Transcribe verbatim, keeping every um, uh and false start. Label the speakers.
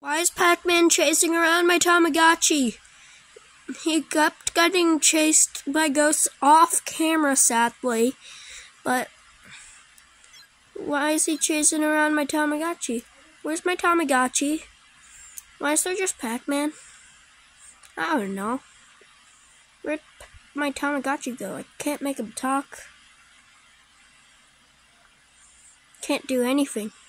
Speaker 1: Why is Pac-Man chasing around my Tamagotchi? He kept getting chased by ghosts off camera, sadly. But why is he chasing around my Tamagotchi? Where's my Tamagotchi? Why is there just Pac-Man? I don't know. Where'd my Tamagotchi go? I can't make him talk. Can't do anything.